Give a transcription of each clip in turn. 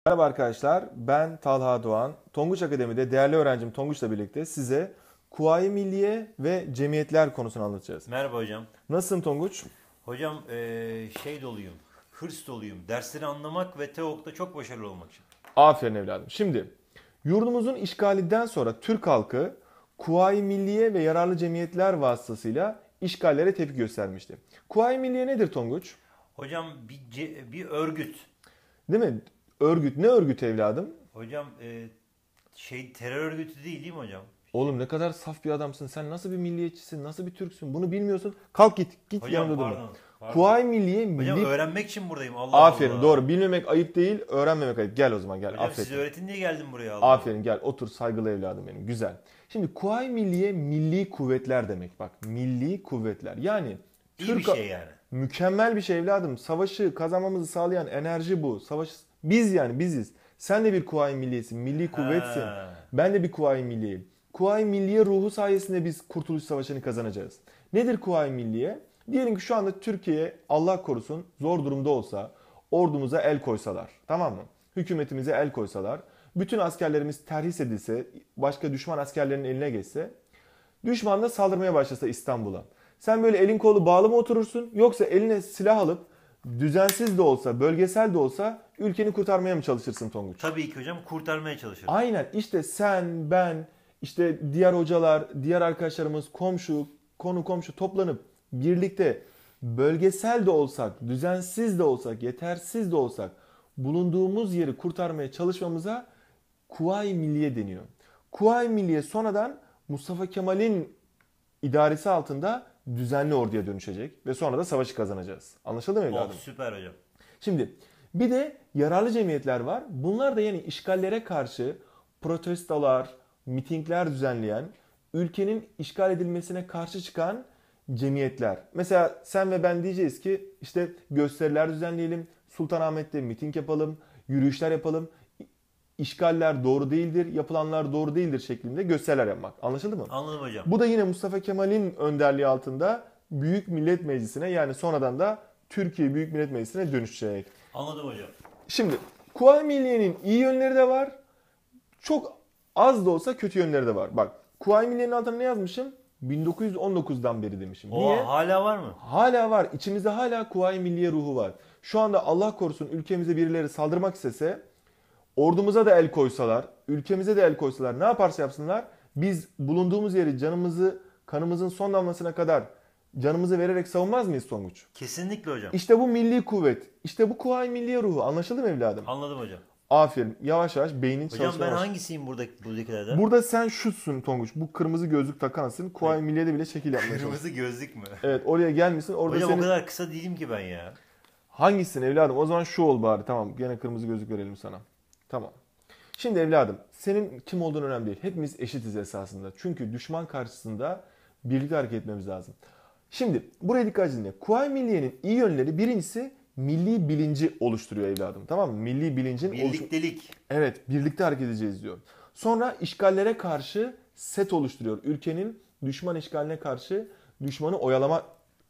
Merhaba arkadaşlar, ben Talha Doğan. Tonguç Akademi'de değerli öğrencim Tonguç'la birlikte size Kuvayi Milliye ve cemiyetler konusunu anlatacağız. Merhaba hocam. Nasılsın Tonguç? Hocam şey doluyum, hırs doluyum. Dersleri anlamak ve TEOG'da çok başarılı olmak için. Aferin evladım. Şimdi yurdumuzun işgalinden sonra Türk halkı Kuvayi Milliye ve yararlı cemiyetler vasıtasıyla işgallere tepki göstermişti. Kuvayi Milliye nedir Tonguç? Hocam bir örgüt. Değil mi? Örgüt. Ne örgüt evladım? Hocam terör örgütü değil mi hocam? Oğlum ne kadar saf bir adamsın. Sen nasıl bir milliyetçisin, nasıl bir Türksün? Bunu bilmiyorsun. Kalk git. Git Hocam yanında durma. pardon. Kuvayi Milliye Hocam milli... öğrenmek için buradayım. Allah Aferin Allah. doğru. Bilmemek ayıp değil, öğrenmemek ayıp. Gel o zaman gel. Hocam Affet. siz öğretin diye geldim buraya Allah Allah. Aferin gel. Otur saygılı evladım benim. Güzel. Şimdi Kuvayi Milliye milli kuvvetler demek. Bak milli kuvvetler. Yani İyi bir şey yani. mükemmel bir şey evladım. Savaşı kazanmamızı sağlayan enerji bu. Savaş biz yani biziz. Sen de bir Kuvayi Milliyesin, milli kuvvetsin. Ha. Ben de bir Kuvayi Milliyeyim. Kuvayi Milliye ruhu sayesinde biz Kurtuluş Savaşı'nı kazanacağız. Nedir Kuvayi Milliye? Diyelim ki şu anda Türkiye Allah korusun zor durumda olsa ordumuza el koysalar. Tamam mı? Hükümetimize el koysalar. Bütün askerlerimiz terhis edilse, başka düşman askerlerinin eline geçse, düşman da saldırmaya başlasa İstanbul'a. Sen böyle elin kolu bağlı mı oturursun yoksa eline silah alıp düzensiz de olsa, bölgesel de olsa ülkeni kurtarmaya mı çalışırsın Tonguç? Tabii ki hocam kurtarmaya çalışırım. Aynen işte sen, ben, işte diğer hocalar, diğer arkadaşlarımız, konu komşu toplanıp birlikte bölgesel de olsak, düzensiz de olsak, yetersiz de olsak bulunduğumuz yeri kurtarmaya çalışmamıza Kuvayi Milliye deniyor. Kuvayi Milliye sonradan Mustafa Kemal'in idaresi altında düzenli orduya dönüşecek ve sonra da savaşı kazanacağız. Anlaşıldı mı evladım? Süper hocam. Şimdi bir de yararlı cemiyetler var. Bunlar da yani işgallere karşı protestolar, mitingler düzenleyen, ülkenin işgal edilmesine karşı çıkan cemiyetler. Mesela sen ve ben diyeceğiz ki işte gösteriler düzenleyelim, Sultanahmet'te miting yapalım, yürüyüşler yapalım. İşgaller doğru değildir, yapılanlar doğru değildir şeklinde gösteriler yapmak. Anlaşıldı mı? Anladım hocam. Bu da yine Mustafa Kemal'in önderliği altında Büyük Millet Meclisi'ne yani sonradan da Türkiye Büyük Millet Meclisi'ne dönüşecek. Anladım hocam. Şimdi Kuvayi Milliye'nin iyi yönleri de var. Çok az da olsa kötü yönleri de var. Bak Kuvayi Milliye'nin altına ne yazmışım? 1919'dan beri demişim. Niye? Hala var mı? Hala var. İçimizde hala Kuvayi Milliye ruhu var. Şu anda Allah korusun ülkemize birileri saldırmak istese ordumuza da el koysalar, ülkemize de el koysalar ne yaparsa yapsınlar biz bulunduğumuz yeri canımızı, kanımızın son damlasına kadar canımızı vererek savunmaz mıyız Tonguç? Kesinlikle hocam. İşte bu milli kuvvet. İşte bu Kuvayi Milliye ruhu. Anlaşıldı mı evladım? Anladım hocam. Aferin. Yavaş yavaş beynin Hocam çalışmaya ben başladı. hangisiyim buradakilerden? Burada sen şutsun Tonguç. Bu kırmızı gözlük takansın. Kuvayi Milliye'de bile şekil yapmaya çalış. Kırmızı gözlük mü? Evet oraya gelmişsin. Orada Hocam senin... o kadar kısa değilim ki ben ya. Hangisin evladım? O zaman şu ol bari. Tamam gene kırmızı gözlük verelim sana. Tamam. Şimdi evladım senin kim olduğun önemli değil. Hepimiz eşitiz esasında. Çünkü düşman karşısında birlikte hareket etmemiz lazım. Şimdi buraya dikkat edin. Kuvayi Milliye'nin iyi yönleri birincisi milli bilinci oluşturuyor evladım. Tamam mı? Milli bilincin Birliktelik. Evet birlikte hareket edeceğiz diyor. Sonra işgallere karşı set oluşturuyor. Ülkenin düşman işgaline karşı düşmanı oyalama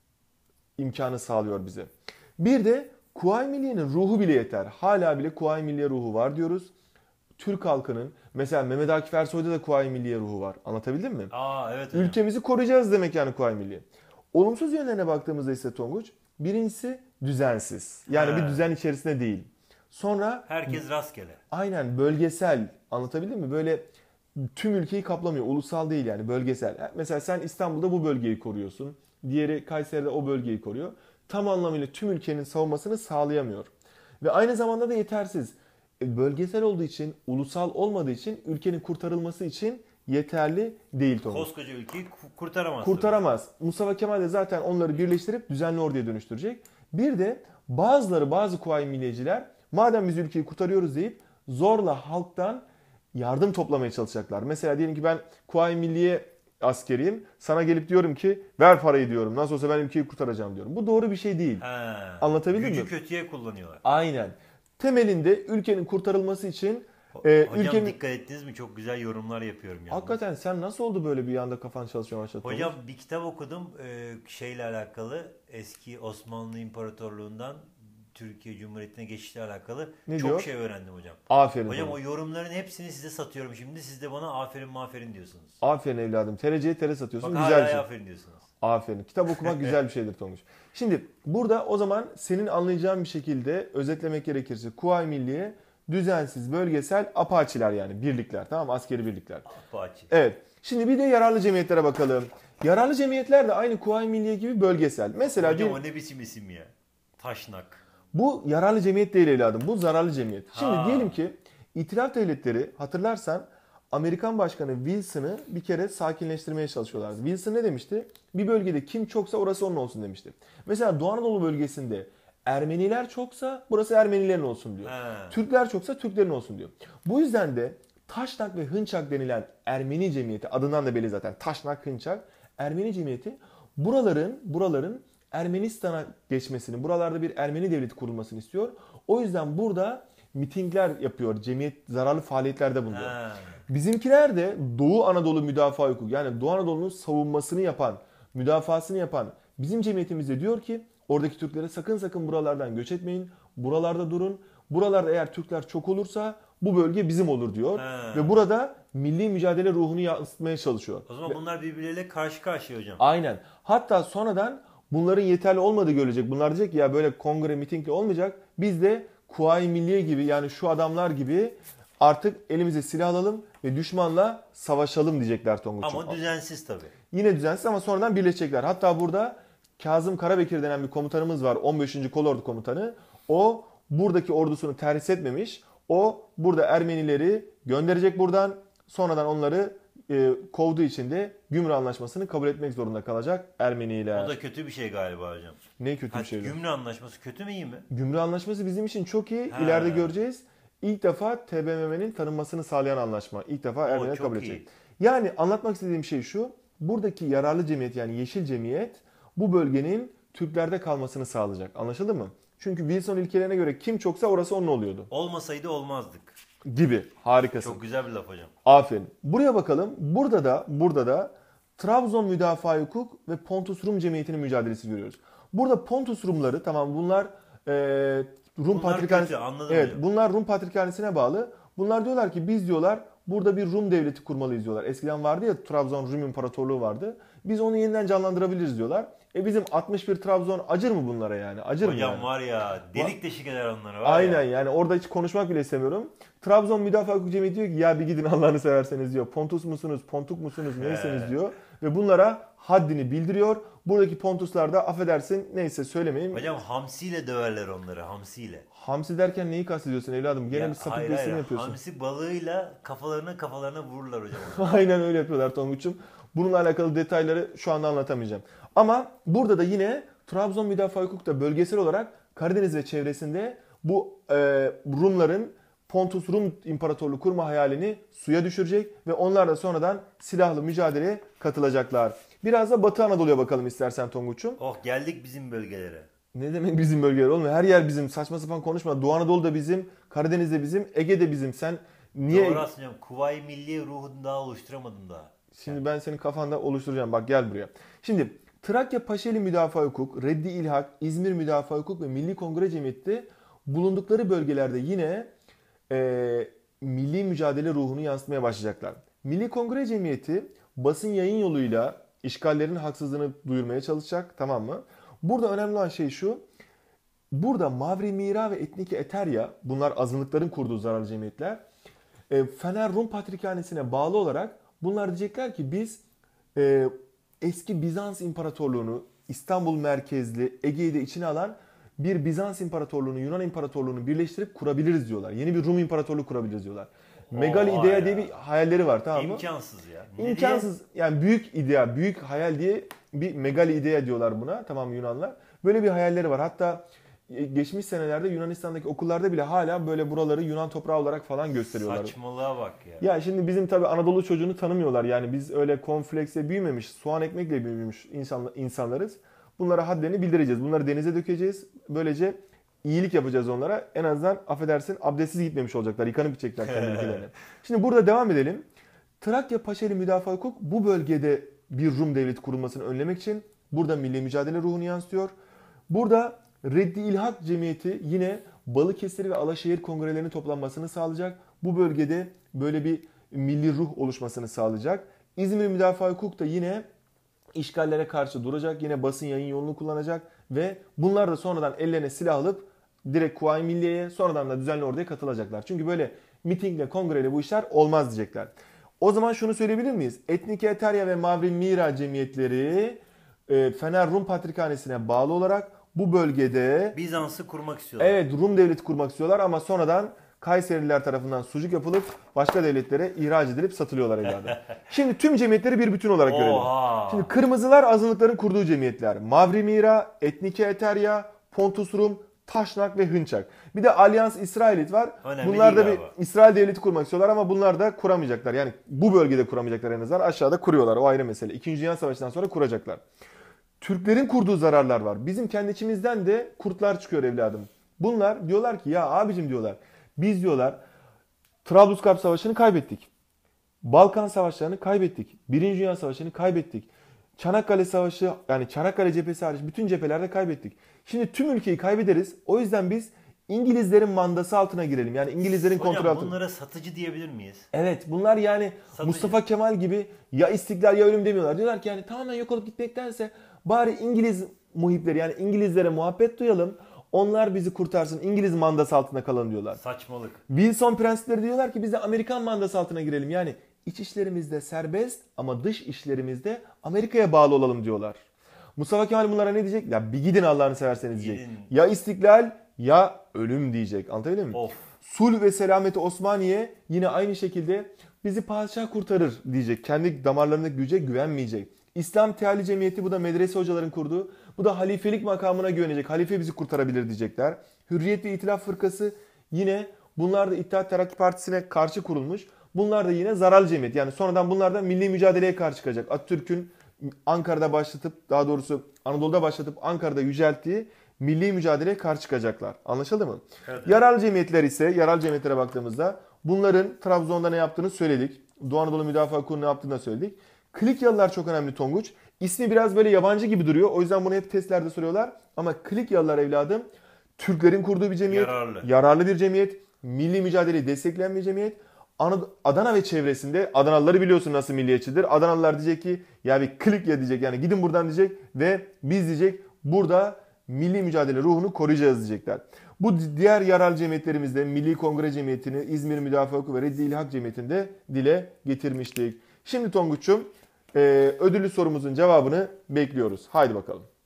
imkanı sağlıyor bize. Bir de Kuvayi Milliye'nin ruhu bile yeter. Hala bile Kuvayi Milliye ruhu var diyoruz. Türk halkının mesela Mehmet Akif Ersoy'da da Kuvayi Milliye ruhu var. Anlatabildim mi? Evet hocam. Ülkemizi koruyacağız demek yani Kuvayi Milliye. Olumsuz yönlerine baktığımızda ise Tonguç, birincisi düzensiz. Yani bir düzen içerisinde değil. Sonra Herkes rastgele. aynen bölgesel. Anlatabildim mi? Böyle tüm ülkeyi kaplamıyor. Ulusal değil yani bölgesel. Mesela sen İstanbul'da bu bölgeyi koruyorsun. Diğeri Kayseri'de o bölgeyi koruyor. Tam anlamıyla tüm ülkenin savunmasını sağlayamıyor. Ve aynı zamanda da yetersiz. Bölgesel olduğu için, ulusal olmadığı için ülkenin kurtarılması için yeterli değil Tonguç. Koskoca ülkeyi kurtaramaz. Kurtaramaz. Mustafa Kemal de zaten onları birleştirip düzenli orduya dönüştürecek. Bir de bazı Kuvayi Milliyeciler madem biz ülkeyi kurtarıyoruz deyip zorla halktan yardım toplamaya çalışacaklar. Mesela diyelim ki ben Kuvayi Milliye askeriyim. Sana gelip diyorum ki ver parayı diyorum. Nasıl olsa ben ülkeyi kurtaracağım diyorum. Bu doğru bir şey değil. Anlatabildim mi? Gücü kötüye kullanıyorlar. Aynen. Temelinde ülkenin kurtarılması için Hocam dikkat ettiniz mi? Çok güzel yorumlar yapıyorum yani. Hakikaten sen nasıl oldu böyle bir anda kafan çalışmaya başladı? Hocam bir kitap okudum şeyle alakalı. Eski Osmanlı İmparatorluğundan Türkiye Cumhuriyeti'ne geçişle alakalı Ne çok diyor? şey öğrendim hocam. Aferin. Hocam oğlum. o yorumların hepsini size satıyorum şimdi. Siz de bana aferin maferin diyorsunuz. Aferin evladım. TRC'ye TR satıyorsun. Bak Güzel bir hala şey. aferin diyorsunuz. Aferin. Kitap okumak güzel bir şeydir Tonguç. Şimdi burada o zaman senin anlayacağın bir şekilde özetlemek gerekirse Kuvayi Milliye düzensiz, bölgesel apaçiler yani birlikler, tamam mı? Askeri birlikler. Bahçe. Evet. Şimdi bir de yararlı cemiyetlere bakalım. Yararlı cemiyetler de aynı Kuvayi Milliye gibi bölgesel. Mesela Hocam diyelim, o ne biçim isim ya? Taşnak. bu yararlı cemiyet değil evladım. Bu zararlı cemiyet. Şimdi Ha. diyelim ki İtilaf Devletleri hatırlarsan Amerikan Başkanı Wilson'ı bir kere sakinleştirmeye çalışıyorlardı. Wilson ne demişti? Bir bölgede kim çoksa orası onun olsun demişti. Mesela Doğu Anadolu bölgesinde Ermeniler çoksa burası Ermenilerin olsun diyor. Ha. Türkler çoksa Türklerin olsun diyor. Bu yüzden de Taşnak ve Hınçak denilen Ermeni cemiyeti, adından da belli zaten, Taşnak, Hınçak, Ermeni cemiyeti buraların Ermenistan'a geçmesini, buralarda bir Ermeni devleti kurulmasını istiyor. O yüzden burada mitingler yapıyor, cemiyet zararlı faaliyetlerde bulunuyor. Ha. Bizimkiler de Doğu Anadolu müdafaa hukuku, yani Doğu Anadolu'nun savunmasını yapan, müdafasını yapan bizim cemiyetimizde diyor ki oradaki Türklere sakın buralardan göç etmeyin, buralarda durun. Buralarda eğer Türkler çok olursa bu bölge bizim olur diyor. Ha. Ve burada milli mücadele ruhunu yansıtmaya çalışıyor. O zaman bunlar birbirleriyle karşı karşıya hocam. Aynen. Hatta sonradan bunların yeterli olmadığı görülecek. Bunlar diyecek ki ya böyle kongre mitingle olmayacak. Biz de Kuvayi Milliye gibi, yani şu adamlar gibi artık elimize silah alalım ve düşmanla savaşalım diyecekler Tonguç'um. Ama düzensiz tabii. Yine düzensiz ama sonradan birleşecekler. Hatta burada Kazım Karabekir denen bir komutanımız var. 15. Kolordu komutanı. O buradaki ordusunu terhis etmemiş. O burada Ermenileri gönderecek buradan. Sonradan onları kovduğu için de Gümrü Anlaşması'nı kabul etmek zorunda kalacak Ermeniler. O da kötü bir şey galiba hocam. Ne kötü bir şey. Gümrü Anlaşması kötü mü iyi mi? Gümrü Anlaşması bizim için çok iyi. Ha. İleride göreceğiz. İlk defa TBMM'nin tanınmasını sağlayan anlaşma. İlk defa Ermeniler çok kabul iyi. edecek. Yani anlatmak istediğim şey şu. Buradaki yararlı cemiyet, yani Yeşil Cemiyet bu bölgenin Türklerde kalmasını sağlayacak. Anlaşıldı mı? Çünkü Wilson ilkelerine göre kim çoksa orası onun oluyordu. Olmasaydı olmazdık. Gibi. Harikasın. Çok güzel bir laf hocam. Aferin. Buraya bakalım. Burada da Trabzon Müdafaa Hukuk ve Pontus Rum Cemiyeti'nin mücadelesi görüyoruz. Burada Pontus Rumları, tamam, bunlar Rum Patrikhanesi. kötü, anladım Evet, hocam. bunlar Rum Patrikhanesi'ne bağlı. Bunlar diyorlar ki biz diyorlar burada bir Rum devleti kurmalıyız diyorlar. Eskiden vardı ya, Trabzon Rum İmparatorluğu vardı. Biz onu yeniden canlandırabiliriz diyorlar. Bizim 61 Trabzon acır mı bunlara yani? Acır mı Hocam yani? var ya delik deşik eder onları var Aynen, ya. yani orada hiç konuşmak bile istemiyorum. Trabzon Müdafaa Hukuk Cemiyeti diyor ki ya bir gidin Allah'ını severseniz diyor. Pontus musunuz, Pontuk musunuz, neyseniz diyor. Ve bunlara haddini bildiriyor. Buradaki Pontuslar da affedersin neyse söylemeyeyim. Hocam hamsiyle döverler onları hamsiyle. Hamsi derken neyi kastediyorsun evladım? Gene Ya, bir sapık hayır, bir isim hayır. yapıyorsun. Hamsi balığıyla kafalarına vururlar hocam. Aynen öyle yapıyorlar Tonguç'um. Bununla alakalı detayları şu anda anlatamayacağım. Ama burada da yine Trabzon Müdafaa Hukuk da bölgesel olarak Karadeniz ve çevresinde bu Rumların Pontus Rum İmparatorluğu kurma hayalini suya düşürecek ve onlar da sonradan silahlı mücadeleye katılacaklar. Biraz da Batı Anadolu'ya bakalım istersen Tonguç'um. Oh geldik bizim bölgelere. Ne demek bizim bölgeler olmuyor? Her yer bizim. Saçma sapan konuşma. Doğu Anadolu da bizim, Karadeniz de bizim, Ege de bizim. Sen niye... Doğru aslında hocam. Kuvayi Milliye ruhunu daha oluşturamadım daha. Şimdi ben senin kafanda oluşturacağım. Bak gel buraya. Şimdi Trakya Paşeli Müdafaa Hukuk, Reddi İlhak, İzmir Müdafaa Hukuk ve Milli Kongre Cemiyeti bulundukları bölgelerde yine milli mücadele ruhunu yansıtmaya başlayacaklar. Milli Kongre Cemiyeti basın yayın yoluyla işgallerin haksızlığını duyurmaya çalışacak, tamam mı? Burada önemli olan şey şu. Burada Mavri Mira ve Etniki Eterya, bunlar azınlıkların kurduğu zararlı cemiyetler. Fener Rum Patrikhanesi'ne bağlı olarak bunlar diyecekler ki biz eski Bizans İmparatorluğunu, İstanbul merkezli, Ege'yi de içine alan bir Bizans İmparatorluğunu, Yunan İmparatorluğunu birleştirip kurabiliriz diyorlar. Yeni bir Rum İmparatorluğu kurabiliriz diyorlar. Megal Oha idea ya. diye bir hayalleri var, tamam mı? İmkansız ya. Ne İmkansız, yani büyük idea, büyük hayal diye bir megali idea diyorlar buna, tamam mı Yunanlar? Böyle bir hayalleri var. Hatta geçmiş senelerde Yunanistan'daki okullarda bile hala böyle buraları Yunan toprağı olarak falan gösteriyorlar. Saçmalığa bak ya. Ya şimdi bizim tabii Anadolu çocuğunu tanımıyorlar. Yani biz öyle konflekse büyümemiş, soğan ekmekle büyümüş insanlarız. Bunlara haddini bildireceğiz. Bunları denize dökeceğiz. Böylece iyilik yapacağız onlara. En azından affedersin abdestsiz gitmemiş olacaklar. Yıkanıp gidecekler kendilerine. Şimdi burada devam edelim. Trakya Paşeli Müdafaa Hukuk bu bölgede bir Rum devleti kurulmasını önlemek için burada milli mücadele ruhunu yansıtıyor. Burada Reddi İlhak Cemiyeti yine Balıkesir ve Alaşehir kongrelerinin toplanmasını sağlayacak. Bu bölgede böyle bir milli ruh oluşmasını sağlayacak. İzmir Müdafaa Hukuk da yine işgallere karşı duracak. Yine basın yayın yolunu kullanacak ve bunlar da sonradan ellerine silah alıp direkt Kuvayi Milliye'ye, sonradan da düzenli orduya katılacaklar. Çünkü böyle mitingle, kongreyle bu işler olmaz diyecekler. O zaman şunu söyleyebilir miyiz? Etnike Eterya ve Mavri Mira cemiyetleri Fener Rum Patrikhanesi'ne bağlı olarak bu bölgede Bizans'ı kurmak istiyorlar. evet Rum devleti kurmak istiyorlar ama sonradan Kayserililer tarafından sucuk yapılıp başka devletlere ihraç edilip satılıyorlar evladım. Şimdi tüm cemiyetleri bir bütün olarak görelim. Oha! Şimdi kırmızılar azınlıkların kurduğu cemiyetler. Mavri Mira, Etnike Eterya, Pontus Rum, Taşnak ve Hınçak. Bir de Alyans İsrailit var. Önemli Bunlar da değil bir abi. İsrail devleti kurmak istiyorlar ama bunlar da kuramayacaklar. Yani bu bölgede kuramayacaklar en azından. Aşağıda kuruyorlar. O ayrı mesele. İkinci Dünya Savaşı'ndan sonra kuracaklar. Türklerin kurduğu zararlar var. Bizim kendi içimizden de kurtlar çıkıyor evladım. Bunlar diyorlar ki ya abicim diyorlar. Biz diyorlar Trablusgarp Savaşı'nı kaybettik. Balkan Savaşları'nı kaybettik. Birinci Dünya Savaşı'nı kaybettik. Çanakkale Savaşı yani Çanakkale cephesi hariç bütün cephelerde kaybettik. Şimdi tüm ülkeyi kaybederiz. O yüzden biz İngilizlerin mandası altına girelim. Yani İngilizlerin kontrolü Hocam altına. bunlara satıcı diyebilir miyiz? Evet bunlar yani Satıcı. Mustafa Kemal gibi ya istiklal ya ölüm demiyorlar. Diyorlar ki yani tamamen yok olup gitmektense bari İngiliz muhipleri yani İngilizlere muhabbet duyalım. Onlar bizi kurtarsın. İngiliz mandası altında kalalım diyorlar. Saçmalık. Wilson prensipleri diyorlar ki biz de Amerikan mandası altına girelim. Yani iç işlerimizde serbest ama dış işlerimizde Amerika'ya bağlı olalım diyorlar. Mustafa Kemal bunlara ne diyecek? Ya bir gidin Allah'ını severseniz diyecek. Gidin. Ya istiklal ya ölüm diyecek. Anlatabildim mi? Of. Sulh ve selameti Osmaniye yine aynı şekilde bizi padişah kurtarır diyecek. Kendi damarlarındaki güce güvenmeyecek. İslam Teali Cemiyeti bu da medrese hocaların kurduğu. Bu da halifelik makamına güvenecek. Halife bizi kurtarabilir diyecekler. Hürriyet ve İtilaf Fırkası yine bunlar da İttihat Terakki Partisi'ne karşı kurulmuş. Bunlar da yine zararlı cemiyet. Yani sonradan bunlar da milli mücadeleye karşı çıkacak. Atatürk'ün Ankara'da başlatıp daha doğrusu Anadolu'da başlatıp Ankara'da yücelttiği milli mücadeleye karşı çıkacaklar. Anlaşıldı mı? Evet. Yararlı cemiyetler ise yararlı cemiyetlere baktığımızda bunların Trabzon'da ne yaptığını söyledik. Doğu Anadolu Müdafaa Kurulu'nun ne yaptığını da söyledik. Klikyalılar çok önemli Tonguç. İsmi biraz böyle yabancı gibi duruyor. O yüzden bunu hep testlerde soruyorlar. Ama Klikyalılar evladım Türklerin kurduğu bir cemiyet. Yararlı. Yararlı bir cemiyet. Milli mücadeleyi destekleyen bir cemiyet. Adana ve çevresinde Adanalıları biliyorsun nasıl milliyetçidir. Adanalılar diyecek ki ya bir Klikya diyecek yani gidin buradan diyecek ve biz diyecek burada milli mücadele ruhunu koruyacağız diyecekler. Bu diğer yararlı cemiyetlerimizde Milli Kongre Cemiyeti'ni, İzmir Müdafaa Hukuku ve Reddi İlhak Cemiyeti'nde dile getirmiştik. Şimdi Tonguç'um ödüllü sorumuzun cevabını bekliyoruz. Haydi bakalım.